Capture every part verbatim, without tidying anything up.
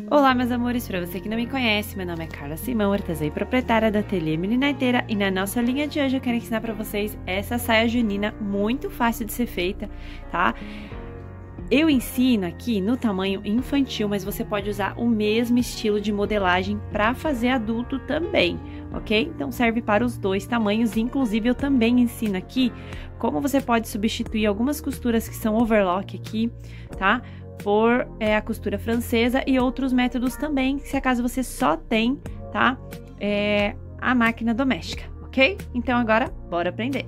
Olá, meus amores, para você que não me conhece, meu nome é Carla Simão, artesã e proprietária da Ateliê Melinarteira, e na nossa linha de hoje eu quero ensinar para vocês essa saia junina muito fácil de ser feita, tá? Eu ensino aqui no tamanho infantil, mas você pode usar o mesmo estilo de modelagem para fazer adulto também, ok? Então serve para os dois tamanhos, inclusive eu também ensino aqui como você pode substituir algumas costuras que são overlock aqui, tá? Por é, a costura francesa e outros métodos também, se acaso você só tem, tá? É, a máquina doméstica, ok? Então agora, bora aprender!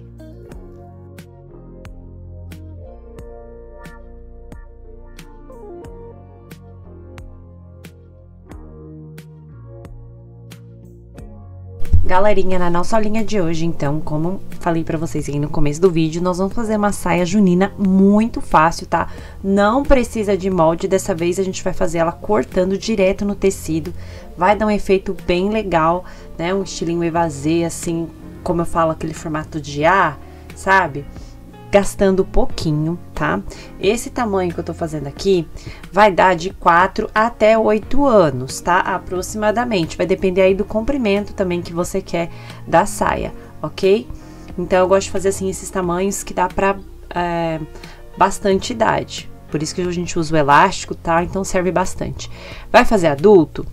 Galerinha, na nossa aulinha de hoje, então, como falei pra vocês aí no começo do vídeo, nós vamos fazer uma saia junina muito fácil, tá? Não precisa de molde, dessa vez a gente vai fazer ela cortando direto no tecido. Vai dar um efeito bem legal, né? Um estilinho evasê, assim, como eu falo, aquele formato de A, sabe? Gastando pouquinho, tá? Esse tamanho que eu tô fazendo aqui vai dar de quatro até oito anos, tá? Aproximadamente, vai depender aí do comprimento também que você quer da saia, ok? Então, eu gosto de fazer assim, esses tamanhos que dá pra é, bastante idade. Por isso que a gente usa o elástico, tá? Então, serve bastante. Vai fazer adulto?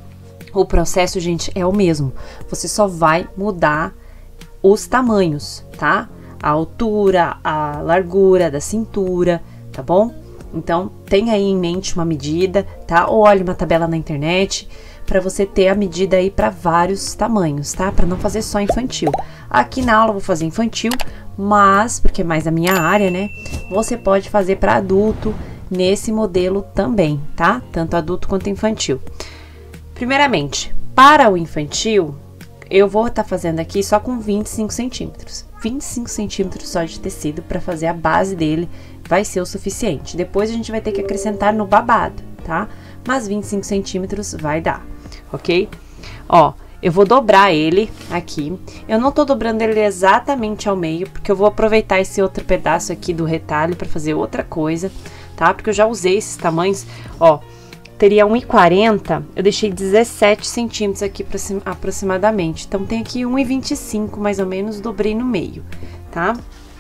O processo, gente, é o mesmo. Você só vai mudar os tamanhos, tá? A altura, a largura da cintura, tá bom? Então, tenha aí em mente uma medida, tá? Ou olhe uma tabela na internet para você ter a medida aí para vários tamanhos, tá? Para não fazer só infantil. Aqui na aula eu vou fazer infantil, mas, porque é mais a minha área, né? Você pode fazer para adulto nesse modelo também, tá? Tanto adulto quanto infantil. Primeiramente, para o infantil, eu vou estar tá fazendo aqui só com vinte e cinco centímetros. vinte e cinco centímetros só de tecido para fazer a base dele vai ser o suficiente. Depois a gente vai ter que acrescentar no babado, tá? Mas vinte e cinco centímetros vai dar, ok? Ó, eu vou dobrar ele aqui. Eu não tô dobrando ele exatamente ao meio, porque eu vou aproveitar esse outro pedaço aqui do retalho para fazer outra coisa, tá? Porque eu já usei esses tamanhos, ó. Teria um e quarenta, eu deixei dezessete centímetros aqui aproximadamente. Então, tem aqui um e vinte e cinco, mais ou menos, dobrei no meio, tá?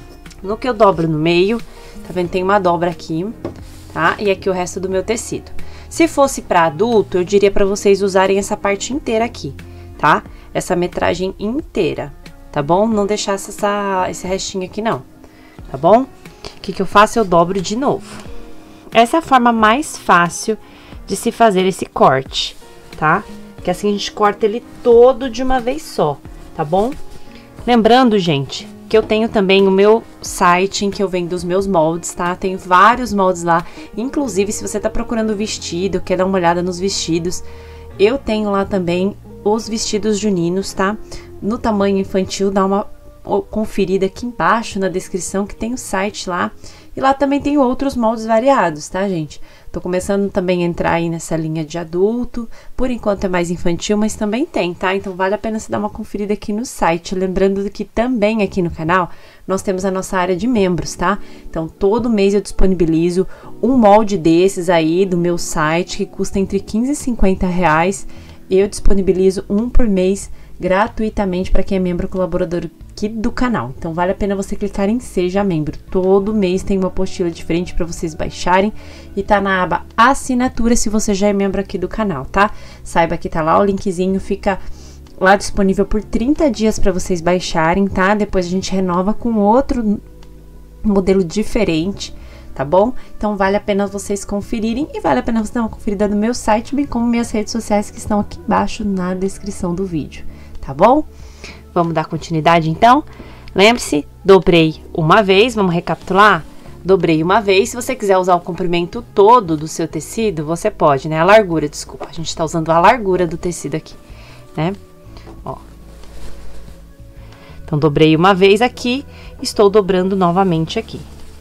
No que eu dobro no meio, tá vendo? Tem uma dobra aqui, tá? E aqui o resto do meu tecido. Se fosse para adulto, eu diria para vocês usarem essa parte inteira aqui, tá? Essa metragem inteira, tá bom? Não deixar essa, esse restinho aqui, não, tá bom? O que que eu faço? Eu dobro de novo. Essa é a forma mais fácil de se fazer esse corte, tá? Que assim a gente corta ele todo de uma vez só, tá bom? Lembrando, gente, que eu tenho também o meu site em que eu vendo os meus moldes, tá? Tenho vários moldes lá, inclusive se você tá procurando vestido, quer dar uma olhada nos vestidos, eu tenho lá também os vestidos juninos, tá? No tamanho infantil, dá uma conferida aqui embaixo na descrição que tem o site lá. E lá também tem outros moldes variados, tá, gente? Tô começando também a entrar aí nessa linha de adulto. Por enquanto é mais infantil, mas também tem, tá? Então vale a pena você dar uma conferida aqui no site. Lembrando que também aqui no canal nós temos a nossa área de membros, tá? Então todo mês eu disponibilizo um molde desses aí do meu site, que custa entre quinze e cinquenta reais. Eu disponibilizo um por mês gratuitamente para quem é membro colaborador aqui do canal. Então vale a pena você clicar em Seja Membro. Todo mês tem uma apostila diferente para vocês baixarem e tá na aba Assinatura se você já é membro aqui do canal, tá? Saiba que tá lá o linkzinho, fica lá disponível por trinta dias para vocês baixarem, tá? Depois a gente renova com outro modelo diferente, tá bom? Então vale a pena vocês conferirem e vale a pena você dar uma conferida no meu site, bem como minhas redes sociais que estão aqui embaixo na descrição do vídeo, tá bom? Vamos dar continuidade, então? Lembre-se, dobrei uma vez, vamos recapitular? Dobrei uma vez, se você quiser usar o comprimento todo do seu tecido, você pode, né? A largura, desculpa, a gente tá usando a largura do tecido aqui, né? Ó. Então, dobrei uma vez aqui, estou dobrando novamente aqui.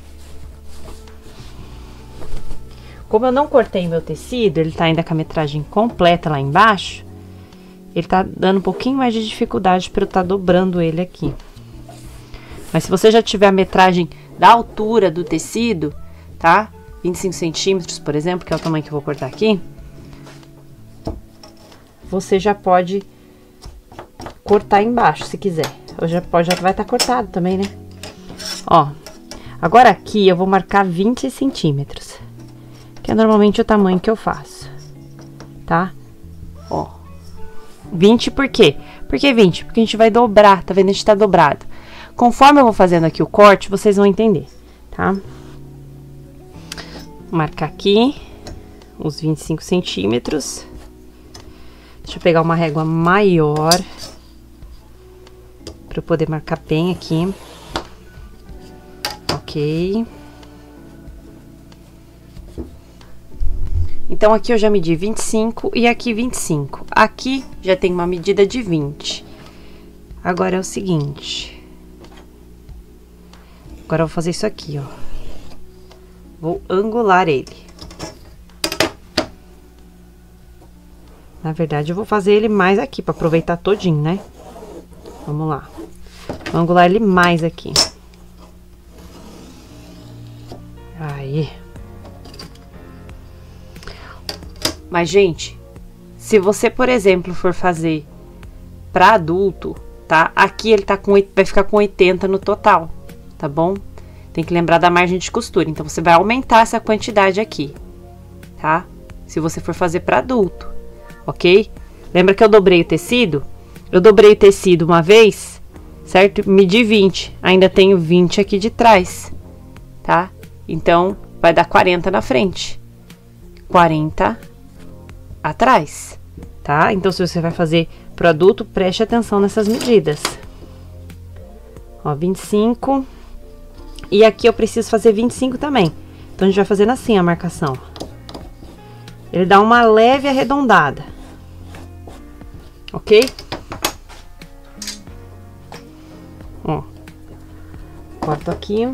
Como eu não cortei meu tecido, ele tá ainda com a metragem completa lá embaixo, ele tá dando um pouquinho mais de dificuldade para eu estar dobrando ele aqui. Mas se você já tiver a metragem da altura do tecido, tá? vinte e cinco centímetros, por exemplo, que é o tamanho que eu vou cortar aqui. você já pode cortar embaixo, se quiser. Ou já pode, já vai estar cortado também, né? Ó, agora aqui eu vou marcar vinte centímetros, que é normalmente o tamanho que eu faço, tá? Ó, vinte por quê? Por que vinte? Porque a gente vai dobrar, tá vendo? A gente tá dobrado. Conforme eu vou fazendo aqui o corte, vocês vão entender, tá? Vou marcar aqui os vinte e cinco centímetros. Deixa eu pegar uma régua maior para eu poder marcar bem aqui. Ok. Então, aqui eu já medi vinte e cinco e aqui vinte e cinco. Aqui já tem uma medida de vinte. Agora é o seguinte. Agora eu vou fazer isso aqui, ó. Vou angular ele. Na verdade, eu vou fazer ele mais aqui, pra aproveitar todinho, né? Vamos lá. Vou angular ele mais aqui. Aí. Mas, gente, se você, por exemplo, for fazer pra adulto, tá? Aqui ele tá com, vai ficar com oitenta no total, tá bom? Tem que lembrar da margem de costura. Então, você vai aumentar essa quantidade aqui, tá? Se você for fazer pra adulto, ok? Lembra que eu dobrei o tecido? Eu dobrei o tecido uma vez, certo? Medi vinte, ainda tenho vinte aqui de trás, tá? Então, vai dar quarenta na frente, quarenta atrás, tá? Então, se você vai fazer pro adulto, preste atenção nessas medidas. Ó, vinte e cinco. E aqui eu preciso fazer vinte e cinco também. Então, a gente vai fazendo assim a marcação. Ele dá uma leve arredondada. Ok? Ó. Corto aqui.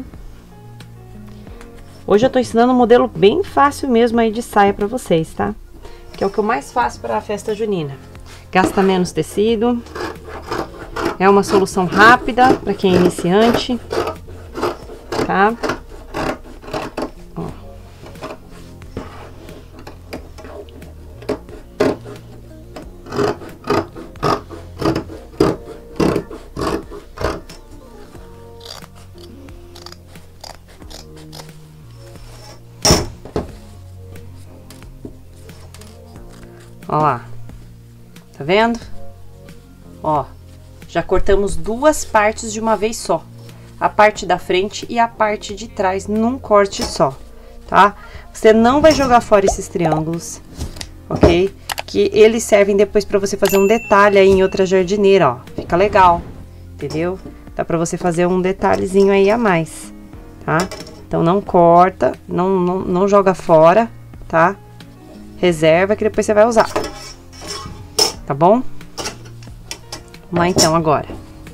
Hoje eu tô ensinando um modelo bem fácil mesmo aí de saia pra vocês, tá? Que é o que eu mais faço para a festa junina. Gasta menos tecido. É uma solução rápida para quem é iniciante, tá? Ó. Ó lá, tá vendo? Ó, já cortamos duas partes de uma vez só. A parte da frente e a parte de trás num corte só, tá? Você não vai jogar fora esses triângulos, ok? Que eles servem depois pra você fazer um detalhe aí em outra jardineira, ó. Fica legal, entendeu? Dá pra você fazer um detalhezinho aí a mais, tá? Então, não corta, não, não, não joga fora, tá? Reserva que depois você vai usar. Tá bom? Vamos lá então agora.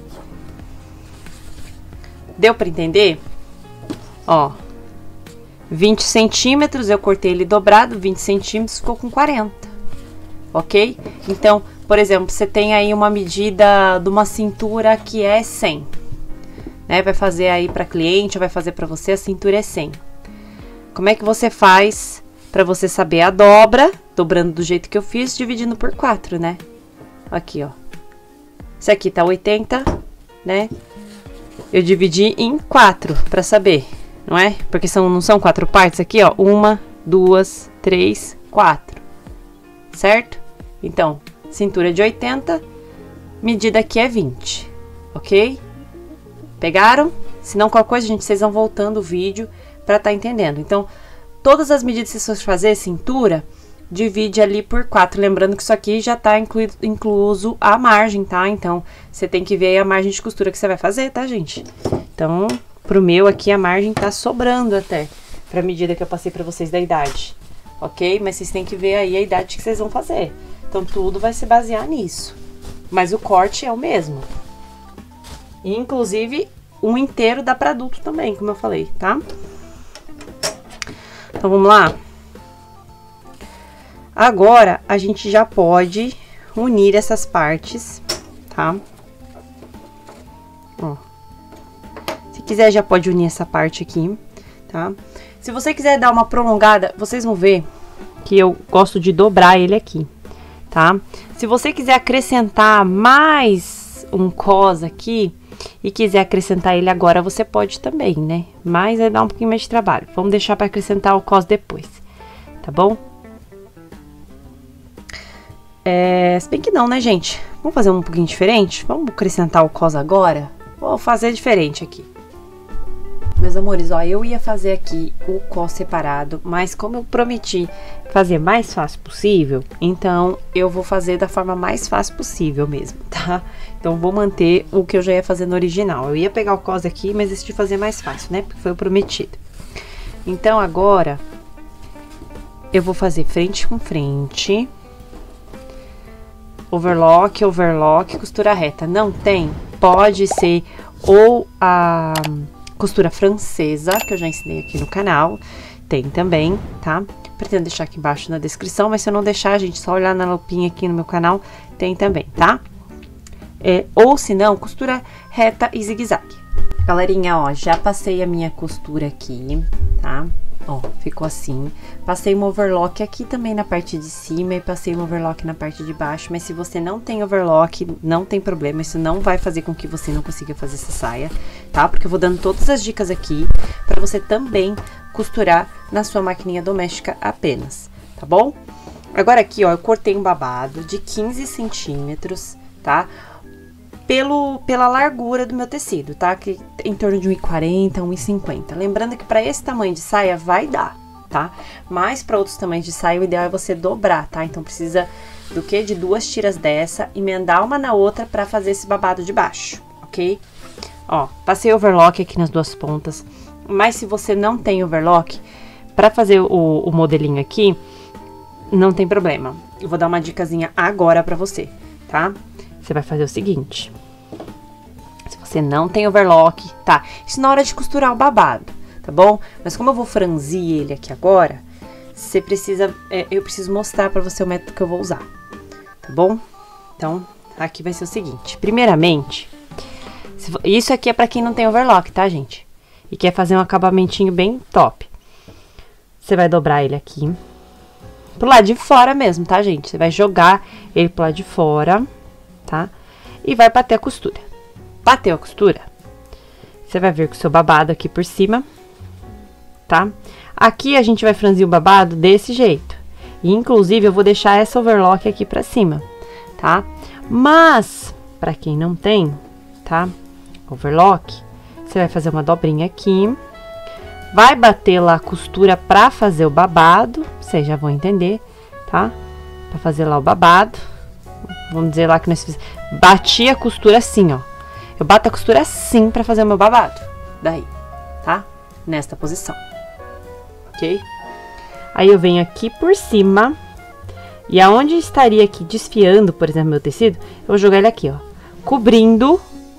Deu pra entender? Ó. vinte centímetros, eu cortei ele dobrado, vinte centímetros, ficou com quarenta. Ok? Então, por exemplo, você tem aí uma medida de uma cintura que é cem. Né? Vai fazer aí pra cliente, vai fazer pra você, a cintura é cem. Como é que você faz pra você saber a dobra, dobrando do jeito que eu fiz, dividindo por quatro, né? Aqui, ó. Esse aqui tá oitenta, né? Eu dividi em quatro pra saber, não é? Porque são, não são quatro partes aqui, ó. Uma, duas, três, quatro. Certo? Então, cintura de oitenta, medida aqui é vinte, ok? Pegaram? Se não, qualquer coisa, gente, vocês vão voltando o vídeo pra tá entendendo. Então, todas as medidas que vocês fazer, cintura, divide ali por quatro. Lembrando que isso aqui já tá incluído, incluso a margem, tá? Então, você tem que ver aí a margem de costura que você vai fazer, tá, gente? Então, pro meu aqui, a margem tá sobrando até, pra medida que eu passei pra vocês da idade, ok? Mas vocês têm que ver aí a idade que vocês vão fazer. Então, tudo vai se basear nisso. Mas o corte é o mesmo. E, inclusive, um inteiro dá pra adulto também, como eu falei, tá? Então, vamos lá? Agora, a gente já pode unir essas partes, tá? Ó. Se quiser, já pode unir essa parte aqui, tá? Se você quiser dar uma prolongada, vocês vão ver que eu gosto de dobrar ele aqui. tá? Se você quiser acrescentar mais um cos aqui e quiser acrescentar ele agora, você pode também, né? Mas vai dar um pouquinho mais de trabalho. Vamos deixar para acrescentar o cos depois, tá bom? É, se bem que não, né, gente? Vamos fazer um pouquinho diferente? Vamos acrescentar o cos agora? Vou fazer diferente aqui. Meus amores, ó, eu ia fazer aqui o cos separado, mas como eu prometi fazer mais fácil possível, então eu vou fazer da forma mais fácil possível mesmo, tá? Então vou manter o que eu já ia fazer no original. Eu ia pegar o cos aqui, mas decidi fazer mais fácil, né? Porque foi o prometido. Então agora eu vou fazer frente com frente, overlock, overlock, costura reta. Não tem? Pode ser ou a costura francesa, que eu já ensinei aqui no canal, tem também, tá? Pretendo deixar aqui embaixo na descrição, mas se eu não deixar, gente, só olhar na lupinha aqui no meu canal, tem também, tá? É, ou se não, costura reta e zigue-zague. Galerinha, ó, já passei a minha costura aqui, tá? Ó, ficou assim. Passei um overlock aqui também na parte de cima e passei um overlock na parte de baixo, mas se você não tem overlock, não tem problema, isso não vai fazer com que você não consiga fazer essa saia, tá? Porque eu vou dando todas as dicas aqui pra você também costurar na sua maquininha doméstica apenas, tá bom? Agora aqui, ó, eu cortei um babado de quinze centímetros, tá? Pelo, pela largura do meu tecido, tá? Que em torno de um e quarenta, um e cinquenta. Lembrando que para esse tamanho de saia vai dar, tá? Mas para outros tamanhos de saia, o ideal é você dobrar, tá? Então precisa do que? De duas tiras dessa, emendar uma na outra para fazer esse babado de baixo, ok? Ó, passei overlock aqui nas duas pontas, mas se você não tem overlock, para fazer o, o modelinho aqui, não tem problema. Eu vou dar uma dicasinha agora para você, tá? Você vai fazer o seguinte, se você não tem overlock, tá? Isso na hora de costurar o babado, tá bom? Mas como eu vou franzir ele aqui agora, você precisa, é, eu preciso mostrar pra você o método que eu vou usar, tá bom? Então, aqui vai ser o seguinte, primeiramente, se, isso aqui é pra quem não tem overlock, tá, gente? E quer fazer um acabamentinho bem top. Você vai dobrar ele aqui, pro lado de fora mesmo, tá, gente? Você vai jogar ele pro lado de fora, tá? E vai bater a costura. Bateu a costura, você vai vir com o seu babado aqui por cima, tá? Aqui a gente vai franzir o babado desse jeito. E, inclusive, eu vou deixar essa overlock aqui pra cima, tá? Mas, pra quem não tem, tá? Overlock, você vai fazer uma dobrinha aqui, vai bater lá a costura pra fazer o babado, vocês já vão entender, tá? Pra fazer lá o babado. Vamos dizer lá que nós fizemos, bati a costura assim, ó. Eu bato a costura assim pra fazer o meu babado. Daí, tá? Nesta posição. Ok? Aí eu venho aqui por cima. E aonde estaria aqui desfiando, por exemplo, meu tecido, eu vou jogar ele aqui, ó. Cobrindo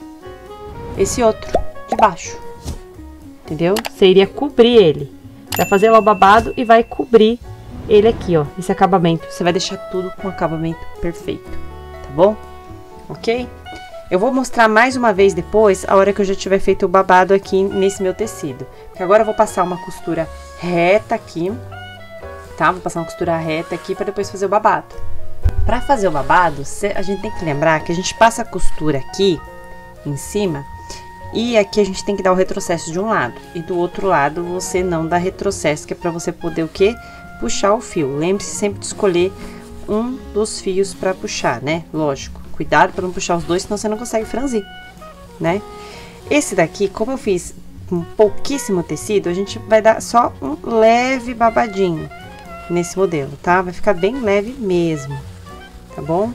esse outro de baixo. Entendeu? Você iria cobrir ele. Vai fazer lá o babado e vai cobrir ele aqui, ó. Esse acabamento. Você vai deixar tudo com acabamento perfeito. Tá bom? Ok? Eu vou mostrar mais uma vez depois, a hora que eu já tiver feito o babado aqui nesse meu tecido. Porque agora eu vou passar uma costura reta aqui, tá? Vou passar uma costura reta aqui para depois fazer o babado. Para fazer o babado, a gente tem que lembrar que a gente passa a costura aqui em cima e aqui a gente tem que dar o retrocesso de um lado. E do outro lado você não dá retrocesso, que é para você poder o quê? Puxar o fio. Lembre-se sempre de escolher um dos fios para puxar, né? Lógico. Cuidado para não puxar os dois, senão você não consegue franzir, né? Esse daqui, como eu fiz com pouquíssimo tecido, a gente vai dar só um leve babadinho nesse modelo, tá? Vai ficar bem leve mesmo, tá bom?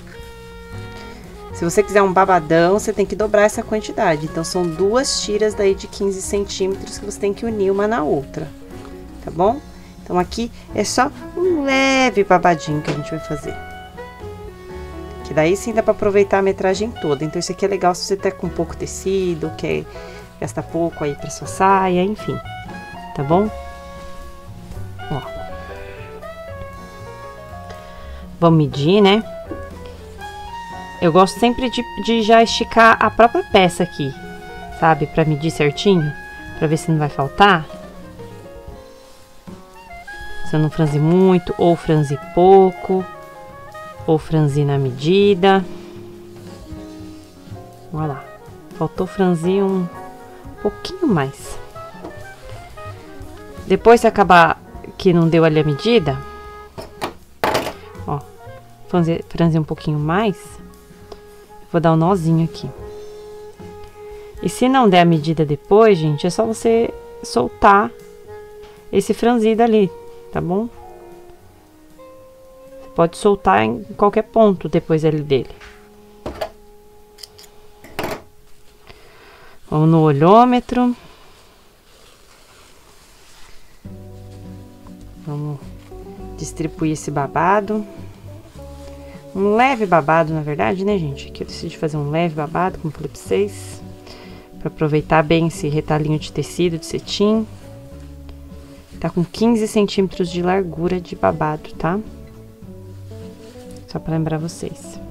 Se você quiser um babadão, você tem que dobrar essa quantidade. Então, são duas tiras daí de quinze centímetros que você tem que unir uma na outra, tá bom? Então, aqui é só um leve babadinho que a gente vai fazer. Que daí sim dá pra aproveitar a metragem toda. Então, isso aqui é legal se você tá com pouco tecido, quer gastar pouco aí pra sua saia, enfim. Tá bom? Ó. Vamos medir, né? Eu gosto sempre de, de já esticar a própria peça aqui, sabe? Pra medir certinho, pra ver se não vai faltar. Se eu não franzir muito ou franzir pouco. ou franzir na medida. Olha lá, faltou franzir um pouquinho mais. Depois, se acabar que não deu ali a medida, ó, franzir, franzir um pouquinho mais, vou dar um nozinho aqui. E se não der a medida depois, gente, é só você soltar esse franzido ali, tá bom? Você pode soltar em qualquer ponto depois ali dele. Vamos no olhômetro. Vamos distribuir esse babado. Um leve babado, na verdade, né, gente? Aqui eu decidi fazer um leve babado, como eu falei pra vocês. Pra aproveitar bem esse retalhinho de tecido, de cetim. Tá com quinze centímetros de largura de babado, tá? Só pra lembrar vocês.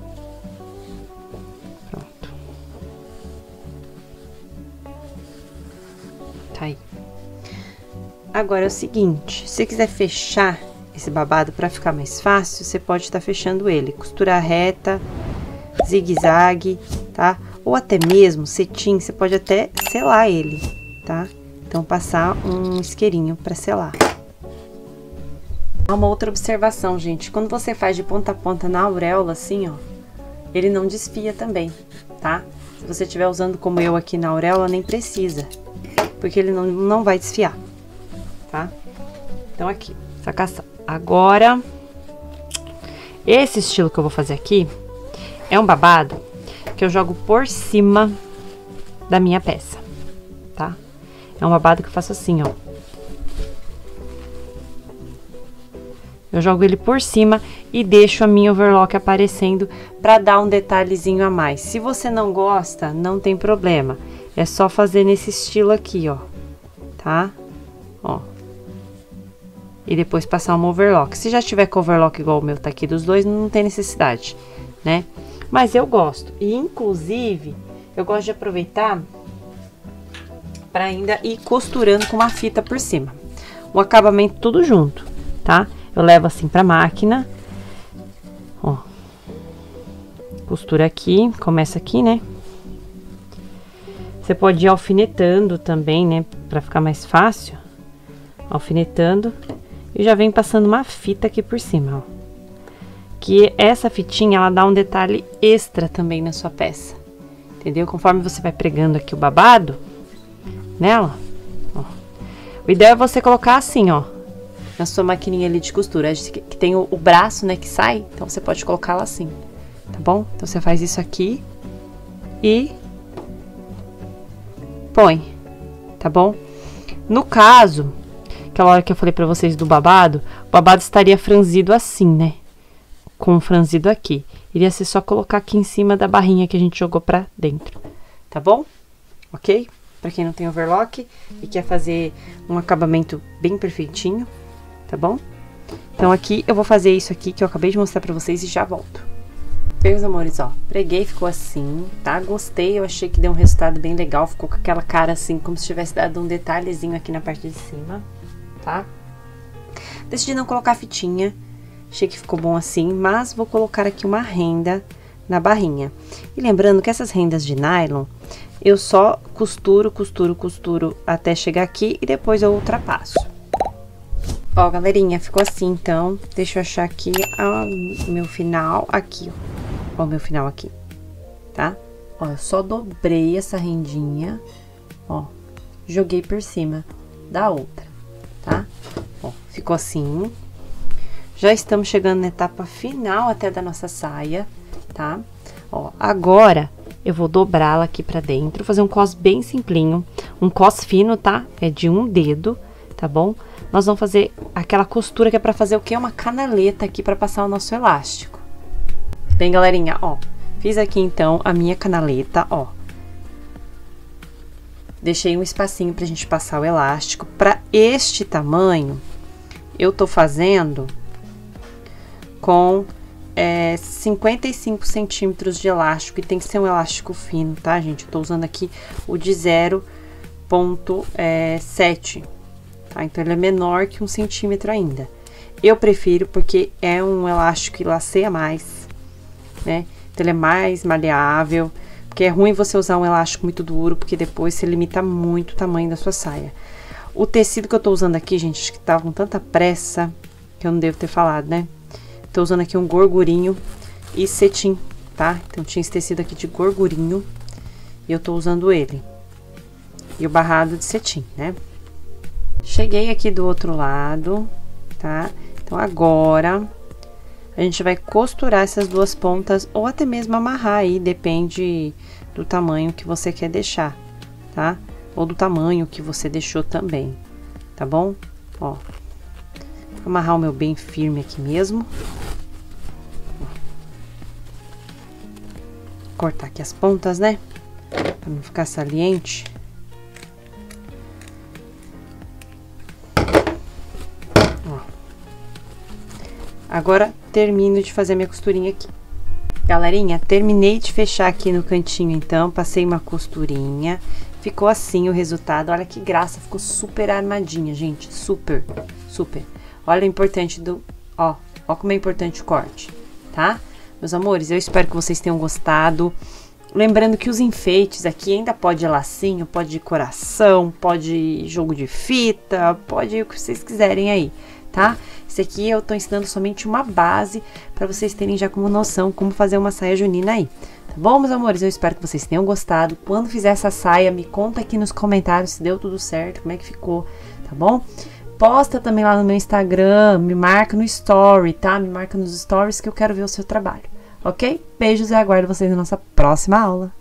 Pronto. Tá aí. Agora é o seguinte, se você quiser fechar esse babado pra ficar mais fácil, você pode estar fechando ele. Costura reta, zigue-zague, tá? Ou até mesmo cetim, você pode até selar ele, tá? Então, passar um isqueirinho pra selar. Uma outra observação, gente. Quando você faz de ponta a ponta na auréola, assim, ó, ele não desfia também, tá? Se você estiver usando como eu aqui na auréola, nem precisa, porque ele não, não vai desfiar, tá? Então, aqui, sacação. Agora, esse estilo que eu vou fazer aqui é um babado que eu jogo por cima da minha peça, tá? É um babado que eu faço assim, ó. Eu jogo ele por cima e deixo a minha overlock aparecendo pra dar um detalhezinho a mais. Se você não gosta, não tem problema. É só fazer nesse estilo aqui, ó. Tá? Ó. E depois passar uma overlock. Se já tiver com overlock igual o meu tá aqui dos dois, não tem necessidade, né? Mas eu gosto. E, inclusive, eu gosto de aproveitar para ainda ir costurando com uma fita por cima. O acabamento tudo junto, tá? Eu levo assim pra máquina. Ó. Costura aqui, começa aqui, né? Você pode ir alfinetando também, né? Pra ficar mais fácil. Alfinetando. E já vem passando uma fita aqui por cima, ó. Que essa fitinha, ela dá um detalhe extra também na sua peça. Entendeu? Conforme você vai pregando aqui o babado nela, ó. O ideal é você colocar assim, ó, na sua maquininha ali de costura, que tem o, o braço, né, que sai, então você pode colocar ela assim, tá bom? Então você faz isso aqui e põe, tá bom? No caso, aquela hora que eu falei pra vocês do babado, o babado estaria franzido assim, né? Com o franzido aqui. Iria ser só colocar aqui em cima da barrinha que a gente jogou pra dentro, tá bom? Ok? Pra quem não tem overlock e quer fazer um acabamento bem perfeitinho, tá bom? Então, aqui eu vou fazer isso aqui que eu acabei de mostrar pra vocês e já volto. Bem, meus amores, ó, preguei, ficou assim, tá? Gostei, eu achei que deu um resultado bem legal, ficou com aquela cara assim, como se tivesse dado um detalhezinho aqui na parte de cima, tá? Decidi não colocar fitinha, achei que ficou bom assim, mas vou colocar aqui uma renda na barrinha. E lembrando que essas rendas de nylon, eu só costuro, costuro, costuro até chegar aqui e depois eu ultrapasso. Ó, galerinha, ficou assim, então, deixa eu achar aqui o meu final aqui, ó. Ó, o meu final aqui, tá? Ó, eu só dobrei essa rendinha, ó, joguei por cima da outra, tá? Ó, ficou assim. Já estamos chegando na etapa final até da nossa saia, tá? Ó, agora eu vou dobrá-la aqui pra dentro, fazer um cos bem simplinho, um cos fino, tá? É de um dedo, tá bom? Nós vamos fazer aquela costura que é pra fazer o quê? Uma canaleta aqui pra passar o nosso elástico. Bem, galerinha, ó, fiz aqui então a minha canaleta, ó. Deixei um espacinho pra gente passar o elástico. Pra este tamanho, eu tô fazendo com é, cinquenta e cinco centímetros de elástico, e tem que ser um elástico fino, tá, gente? Eu tô usando aqui o de zero ponto sete, tá? Então, ele é menor que um centímetro ainda. Eu prefiro porque é um elástico que laceia mais, né? Então ele é mais maleável, porque é ruim você usar um elástico muito duro, porque depois você limita muito o tamanho da sua saia. O tecido que eu tô usando aqui, gente, acho que tava com tanta pressa que eu não devo ter falado, né? Tô usando aqui um gorgurinho e cetim, tá? Então tinha esse tecido aqui de gorgurinho e eu tô usando ele. E o barrado de cetim, né? Cheguei aqui do outro lado, tá? Então agora a gente vai costurar essas duas pontas ou até mesmo amarrar aí, depende do tamanho que você quer deixar, tá? Ou do tamanho que você deixou também, tá bom? Ó, vou amarrar o meu bem firme aqui mesmo. Cortar aqui as pontas, né? Pra não ficar saliente. Ó. Agora, termino de fazer minha costurinha aqui. Galerinha, terminei de fechar aqui no cantinho, então, passei uma costurinha. Ficou assim o resultado, olha que graça, ficou super armadinha, gente, super, super. Olha o importante do, ó, ó como é importante o corte, tá? Meus amores, eu espero que vocês tenham gostado. Lembrando que os enfeites aqui ainda pode lacinho, pode coração, pode jogo de fita, pode o que vocês quiserem aí, tá? Esse aqui eu tô ensinando somente uma base para vocês terem já como noção como fazer uma saia junina aí. Tá bom, meus amores? Eu espero que vocês tenham gostado. Quando fizer essa saia, me conta aqui nos comentários se deu tudo certo, como é que ficou, tá bom? Posta também lá no meu Instagram, me marca no story, tá? Me marca nos stories que eu quero ver o seu trabalho, ok? Beijos e aguardo vocês na nossa próxima aula.